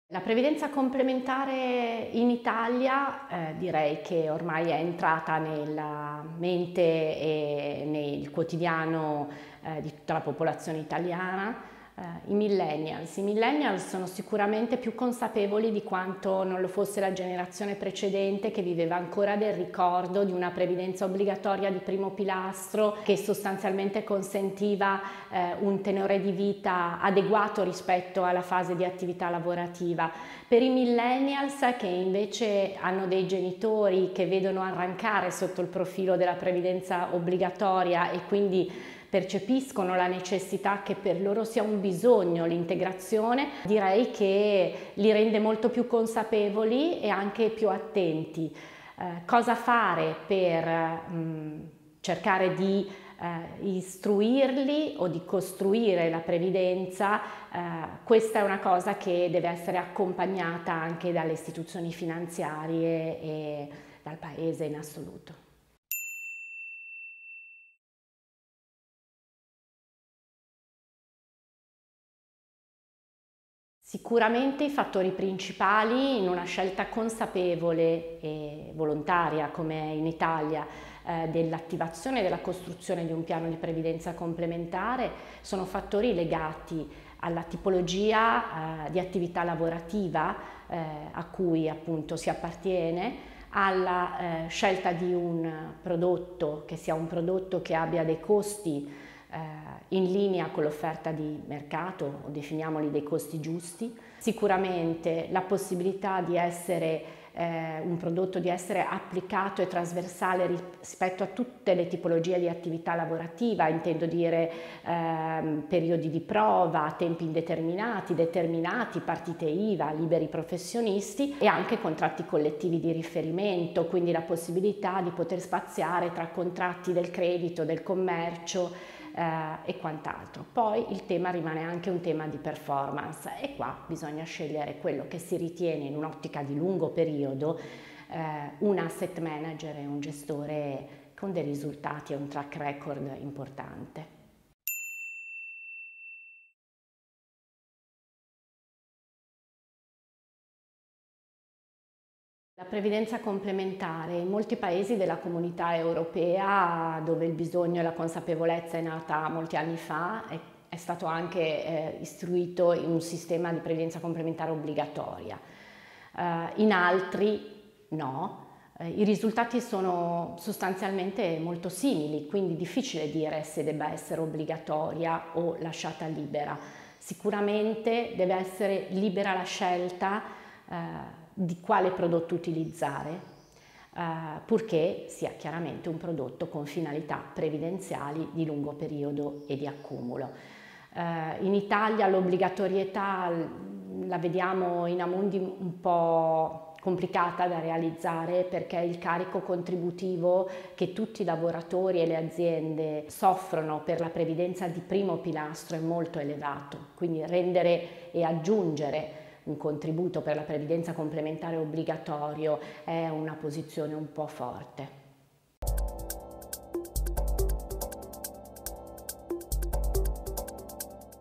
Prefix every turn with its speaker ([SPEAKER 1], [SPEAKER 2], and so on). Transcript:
[SPEAKER 1] La previdenza complementare in Italia direi che ormai è entrata nella mente e nel quotidiano di tutta la popolazione italiana. I millennials sono sicuramente più consapevoli di quanto non lo fosse la generazione precedente, che viveva ancora del ricordo di una previdenza obbligatoria di primo pilastro che sostanzialmente consentiva un tenore di vita adeguato rispetto alla fase di attività lavorativa. Per i millennials, che invece hanno dei genitori che vedono arrancare sotto il profilo della previdenza obbligatoria e quindi percepiscono la necessità che per loro sia un bisogno l'integrazione, direi che li rende molto più consapevoli e anche più attenti. Cosa fare per cercare di istruirli o di costruire la previdenza? Questa è una cosa che deve essere accompagnata anche dalle istituzioni finanziarie e dal Paese in assoluto. Sicuramente i fattori principali in una scelta consapevole e volontaria, come in Italia, dell'attivazione e della costruzione di un piano di previdenza complementare sono fattori legati alla tipologia di attività lavorativa a cui appunto si appartiene, alla scelta di un prodotto che sia un prodotto che abbia dei costi in linea con l'offerta di mercato, o definiamoli dei costi giusti. Sicuramente la possibilità di essere un prodotto di essere applicato e trasversale rispetto a tutte le tipologie di attività lavorativa, intendo dire periodi di prova, tempi indeterminati, determinati, partite IVA, liberi professionisti e anche contratti collettivi di riferimento, quindi la possibilità di poter spaziare tra contratti del credito, del commercio e quant'altro. Poi il tema rimane anche un tema di performance e qua bisogna scegliere quello che si ritiene in un'ottica di lungo periodo un asset manager e un gestore con dei risultati e un track record importante. La previdenza complementare in molti paesi della comunità europea, dove il bisogno e la consapevolezza è nata molti anni fa, è stato anche istruito in un sistema di previdenza complementare obbligatoria. In altri no. I risultati sono sostanzialmente molto simili, quindi difficile dire se debba essere obbligatoria o lasciata libera. Sicuramente deve essere libera la scelta di quale prodotto utilizzare, purché sia chiaramente un prodotto con finalità previdenziali di lungo periodo e di accumulo. In Italia l'obbligatorietà la vediamo in Amundi un po' complicata da realizzare, perché il carico contributivo che tutti i lavoratori e le aziende soffrono per la previdenza di primo pilastro è molto elevato, quindi rendere e aggiungere un contributo per la previdenza complementare obbligatorio è una posizione un po' forte.